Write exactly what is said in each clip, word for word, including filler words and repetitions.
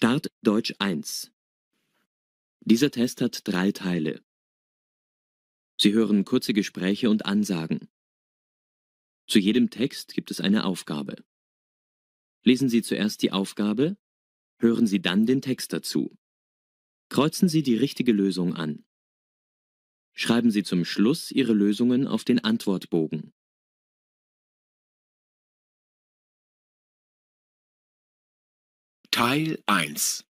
Start Deutsch eins. Dieser Test hat drei Teile. Sie hören kurze Gespräche und Ansagen. Zu jedem Text gibt es eine Aufgabe. Lesen Sie zuerst die Aufgabe, hören Sie dann den Text dazu. Kreuzen Sie die richtige Lösung an. Schreiben Sie zum Schluss Ihre Lösungen auf den Antwortbogen. Teil eins.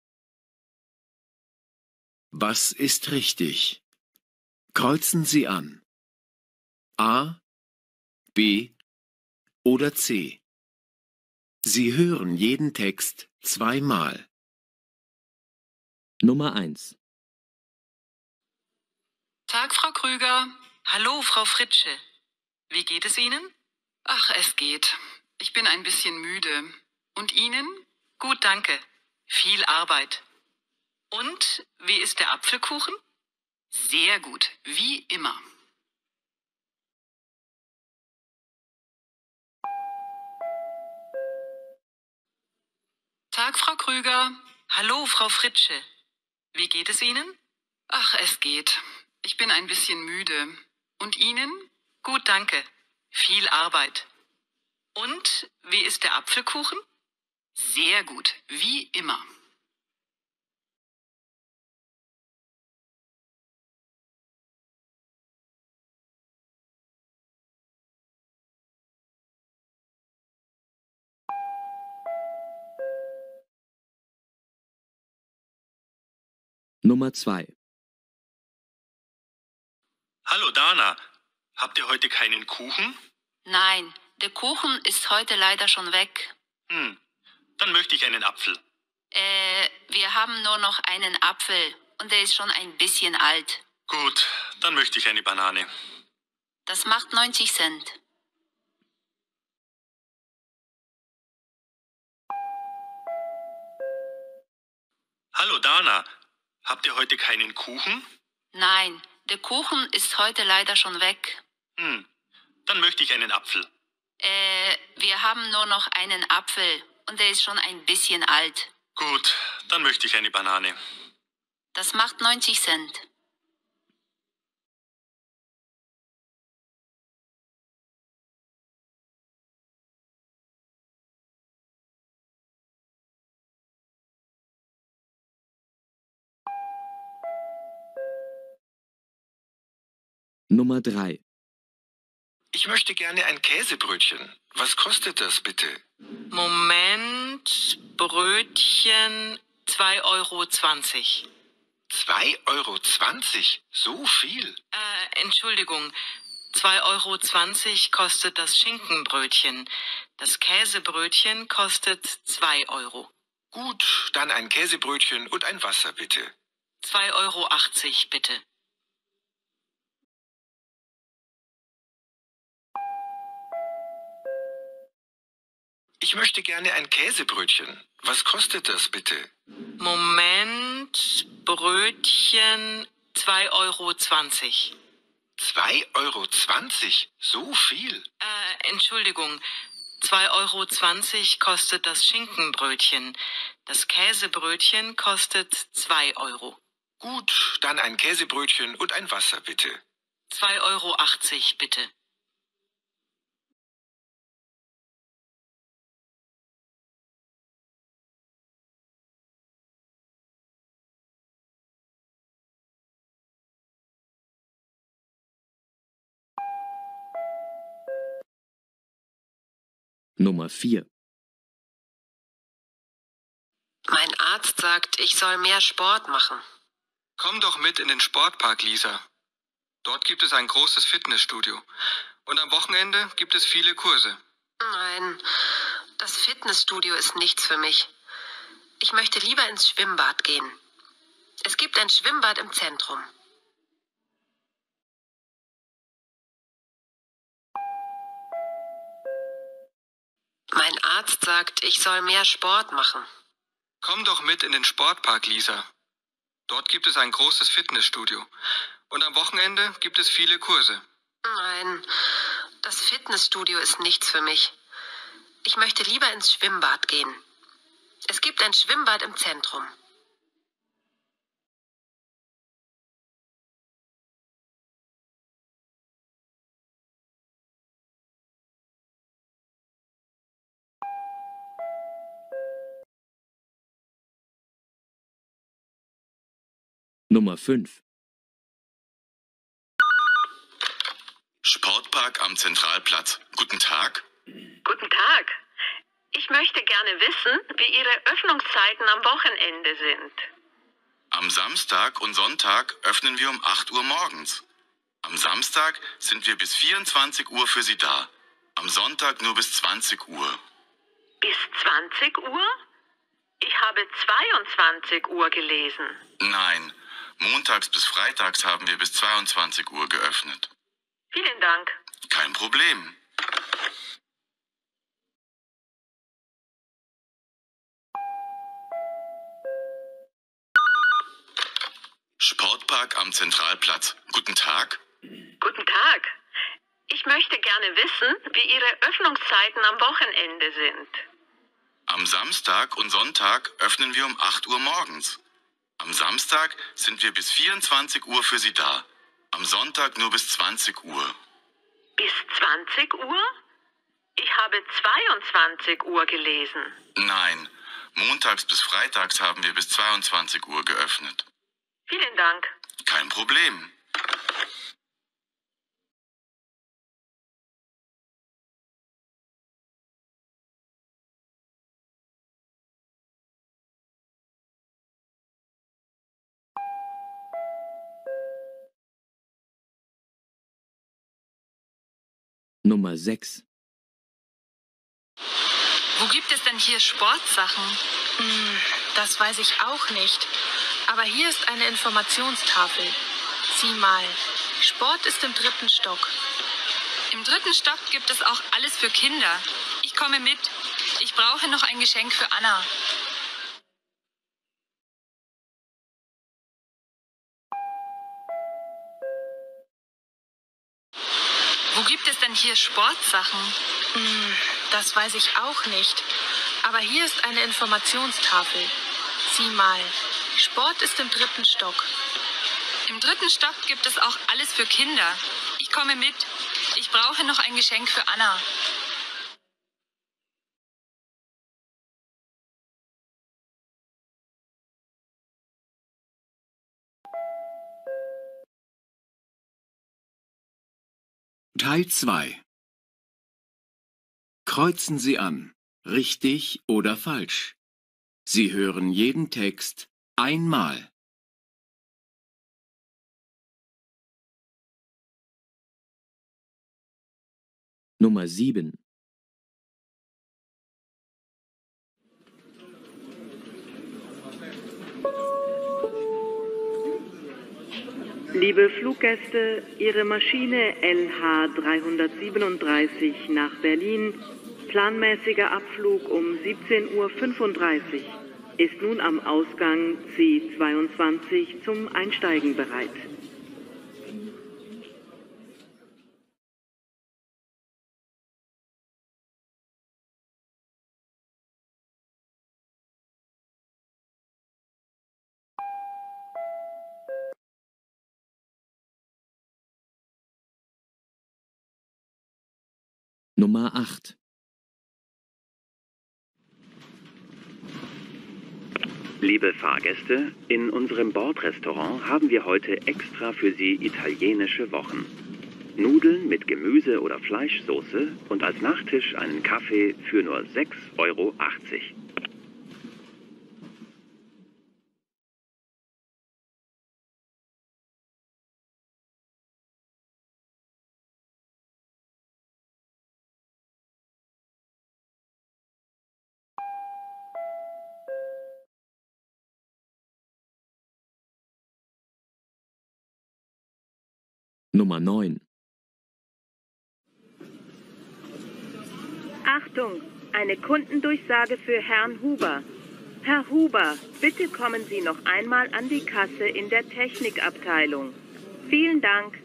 Was ist richtig? Kreuzen Sie an. A, B oder C. Sie hören jeden Text zweimal. Nummer eins. Tag, Frau Krüger. Hallo, Frau Fritsche. Wie geht es Ihnen? Ach, es geht. Ich bin ein bisschen müde. Und Ihnen? Gut, danke. Viel Arbeit. Und wie ist der Apfelkuchen? Sehr gut, wie immer. Tag, Frau Krüger. Hallo, Frau Fritsche. Wie geht es Ihnen? Ach, es geht. Ich bin ein bisschen müde. Und Ihnen? Gut, danke. Viel Arbeit. Und wie ist der Apfelkuchen? Sehr gut, wie immer. Nummer zwei. Hallo Dana, habt ihr heute keinen Kuchen? Nein, der Kuchen ist heute leider schon weg. Hm, dann möchte ich einen Apfel. Äh, wir haben nur noch einen Apfel und der ist schon ein bisschen alt. Gut, dann möchte ich eine Banane. Das macht neunzig Cent. Hallo Dana, habt ihr heute keinen Kuchen? Nein, der Kuchen ist heute leider schon weg. Hm, dann möchte ich einen Apfel. Äh, wir haben nur noch einen Apfel und der ist schon ein bisschen alt. Gut, dann möchte ich eine Banane. Das macht neunzig Cent. Nummer drei. Ich möchte gerne ein Käsebrötchen. Was kostet das bitte? Moment, Brötchen, zwei Euro zwanzig. zwei Euro zwanzig? So viel? Äh, Entschuldigung, zwei Euro zwanzig kostet das Schinkenbrötchen. Das Käsebrötchen kostet zwei Euro. Gut, dann ein Käsebrötchen und ein Wasser bitte. zwei Euro achtzig, bitte. Ich möchte gerne ein Käsebrötchen. Was kostet das bitte? Moment, Brötchen, zwei Euro zwanzig. zwei Euro zwanzig? So viel? Äh, Entschuldigung, zwei Euro zwanzig kostet das Schinkenbrötchen. Das Käsebrötchen kostet zwei Euro. Gut, dann ein Käsebrötchen und ein Wasser bitte. zwei Euro achtzig, bitte. Nummer vier. Mein Arzt sagt, ich soll mehr Sport machen. Komm doch mit in den Sportpark, Lisa. Dort gibt es ein großes Fitnessstudio. Und am Wochenende gibt es viele Kurse. Nein, das Fitnessstudio ist nichts für mich. Ich möchte lieber ins Schwimmbad gehen. Es gibt ein Schwimmbad im Zentrum. Mein Arzt sagt, ich soll mehr Sport machen. Komm doch mit in den Sportpark, Lisa. Dort gibt es ein großes Fitnessstudio. Und am Wochenende gibt es viele Kurse. Nein, das Fitnessstudio ist nichts für mich. Ich möchte lieber ins Schwimmbad gehen. Es gibt ein Schwimmbad im Zentrum. Nummer fünf. Sportpark am Zentralplatz. Guten Tag. Guten Tag. Ich möchte gerne wissen, wie Ihre Öffnungszeiten am Wochenende sind. Am Samstag und Sonntag öffnen wir um acht Uhr morgens. Am Samstag sind wir bis vierundzwanzig Uhr für Sie da. Am Sonntag nur bis zwanzig Uhr. Bis zwanzig Uhr? Ich habe zweiundzwanzig Uhr gelesen. Nein, montags bis freitags haben wir bis zweiundzwanzig Uhr geöffnet. Vielen Dank. Kein Problem. Sportpark am Zentralplatz. Guten Tag. Guten Tag. Ich möchte gerne wissen, wie Ihre Öffnungszeiten am Wochenende sind. Am Samstag und Sonntag öffnen wir um acht Uhr morgens. Am Samstag sind wir bis vierundzwanzig Uhr für Sie da. Am Sonntag nur bis zwanzig Uhr. Bis zwanzig Uhr? Ich habe zweiundzwanzig Uhr gelesen. Nein, montags bis freitags haben wir bis zweiundzwanzig Uhr geöffnet. Vielen Dank. Kein Problem. Nummer sechs. Wo gibt es denn hier Sportsachen? Hm, das weiß ich auch nicht. Aber hier ist eine Informationstafel. Sieh mal, Sport ist im dritten Stock. Im dritten Stock gibt es auch alles für Kinder. Ich komme mit. Ich brauche noch ein Geschenk für Anna. Wo gibt es denn hier Sportsachen? Hm, das weiß ich auch nicht. Aber hier ist eine Informationstafel. Sieh mal, Sport ist im dritten Stock. Im dritten Stock gibt es auch alles für Kinder. Ich komme mit. Ich brauche noch ein Geschenk für Anna. Teil zwei. Kreuzen Sie an, richtig oder falsch. Sie hören jeden Text einmal. Nummer sieben. Liebe Fluggäste, Ihre Maschine L H dreihundertsiebenunddreißig nach Berlin, planmäßiger Abflug um siebzehn Uhr fünfunddreißig, ist nun am Ausgang C zweiundzwanzig zum Einsteigen bereit. Nummer acht. Liebe Fahrgäste, in unserem Bordrestaurant haben wir heute extra für Sie italienische Wochen. Nudeln mit Gemüse oder Fleischsoße und als Nachtisch einen Kaffee für nur sechs Euro achtzig. Nummer neun. Achtung, eine Kundendurchsage für Herrn Huber. Herr Huber, bitte kommen Sie noch einmal an die Kasse in der Technikabteilung. Vielen Dank.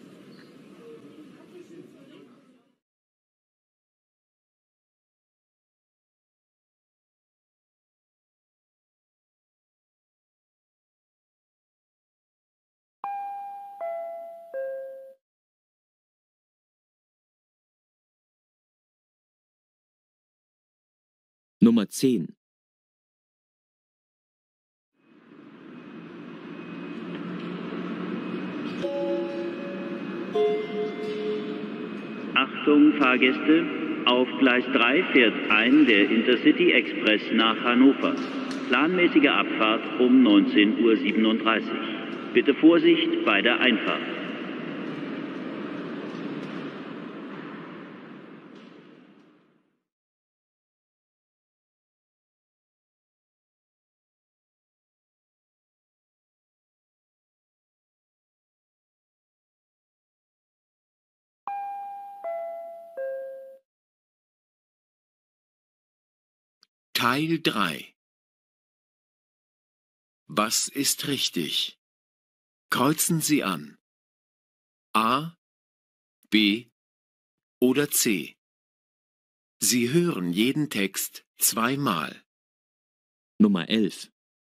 Nummer zehn. Achtung, Fahrgäste! Auf Gleis drei fährt ein der Intercity Express nach Hannover. Planmäßige Abfahrt um neunzehn Uhr siebenunddreißig. Bitte Vorsicht bei der Einfahrt. Teil drei. Was ist richtig? Kreuzen Sie an. A, B oder C. Sie hören jeden Text zweimal. Nummer elf.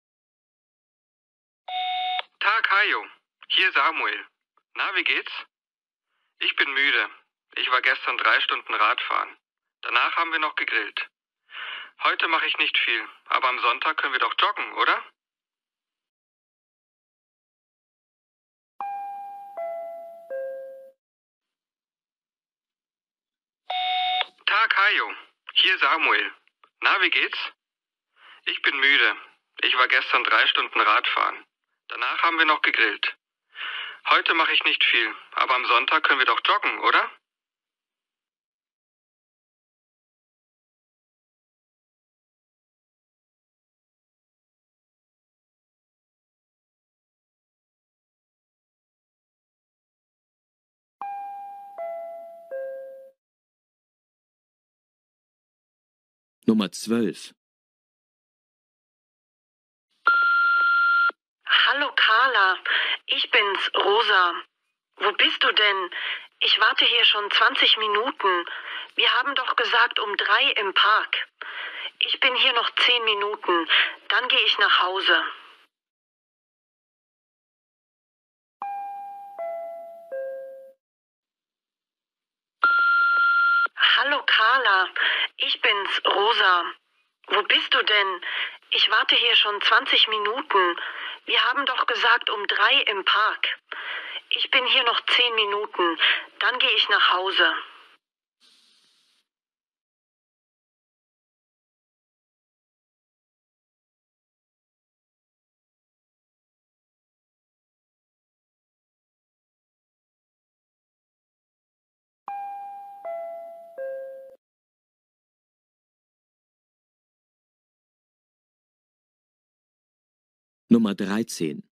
Tag, Hajo. Hier Samuel. Na, wie geht's? Ich bin müde. Ich war gestern drei Stunden Radfahren. Danach haben wir noch gegrillt. Heute mache ich nicht viel, aber am Sonntag können wir doch joggen, oder? Tag, Hajo. Hier Samuel. Na, wie geht's? Ich bin müde. Ich war gestern drei Stunden Radfahren. Danach haben wir noch gegrillt. Heute mache ich nicht viel, aber am Sonntag können wir doch joggen, oder? Nummer zwölf. Hallo Carla, ich bin's, Rosa. Wo bist du denn? Ich warte hier schon zwanzig Minuten. Wir haben doch gesagt um drei im Park. Ich bin hier noch zehn Minuten, dann gehe ich nach Hause. Hallo Carla, ich bin's, Rosa. Wo bist du denn? Ich warte hier schon zwanzig Minuten. Wir haben doch gesagt um drei im Park. Ich bin hier noch zehn Minuten, dann gehe ich nach Hause. Nummer dreizehn.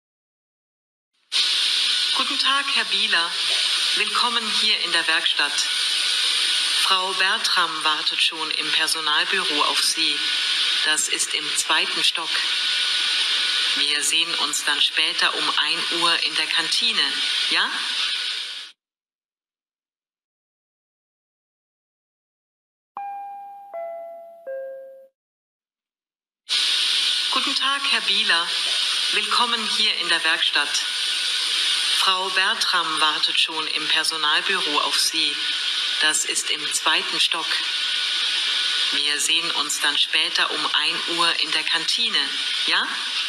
Guten Tag, Herr Bieler. Willkommen hier in der Werkstatt. Frau Bertram wartet schon im Personalbüro auf Sie. Das ist im zweiten Stock. Wir sehen uns dann später um ein Uhr in der Kantine, ja? Guten Tag, Herr Bieler. Willkommen hier in der Werkstatt. Frau Bertram wartet schon im Personalbüro auf Sie. Das ist im zweiten Stock. Wir sehen uns dann später um ein Uhr in der Kantine, ja?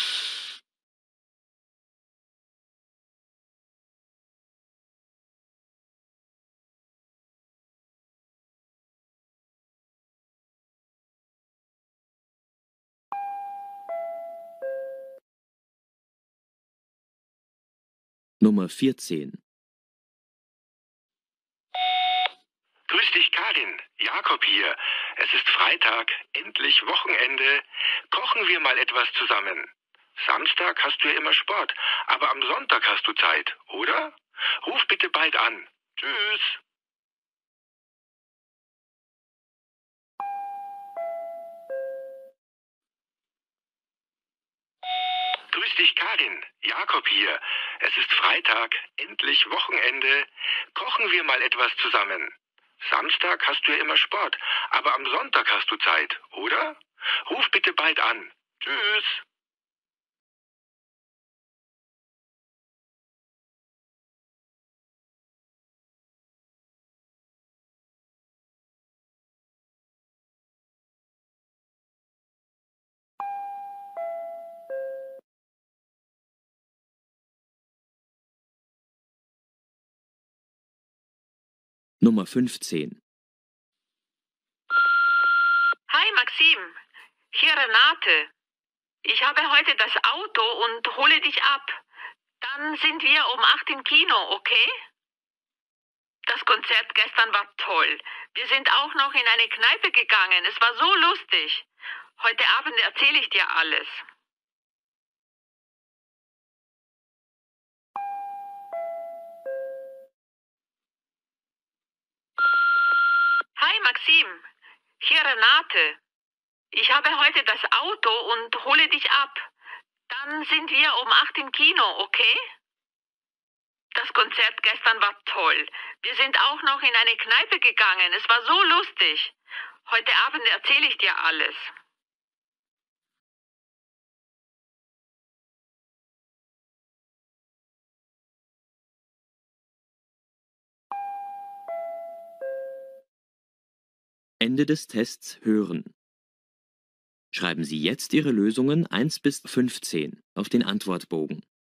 Nummer vierzehn. Grüß dich, Karin. Jakob hier. Es ist Freitag, endlich Wochenende. Kochen wir mal etwas zusammen. Samstag hast du ja immer Sport, aber am Sonntag hast du Zeit, oder? Ruf bitte bald an. Tschüss. Grüß dich, Karin. Jakob hier. Es ist Freitag, endlich Wochenende. Kochen wir mal etwas zusammen. Samstag hast du ja immer Sport, aber am Sonntag hast du Zeit, oder? Ruf bitte bald an. Tschüss. Nummer fünfzehn. Hi Maxim, hier Renate. Ich habe heute das Auto und hole dich ab. Dann sind wir um acht im Kino, okay? Das Konzert gestern war toll. Wir sind auch noch in eine Kneipe gegangen. Es war so lustig. Heute Abend erzähle ich dir alles. Hi Maxim, hier Renate. Ich habe heute das Auto und hole dich ab. Dann sind wir um acht im Kino, okay? Das Konzert gestern war toll. Wir sind auch noch in eine Kneipe gegangen. Es war so lustig. Heute Abend erzähle ich dir alles. Ende des Tests hören. Schreiben Sie jetzt Ihre Lösungen eins bis fünfzehn auf den Antwortbogen.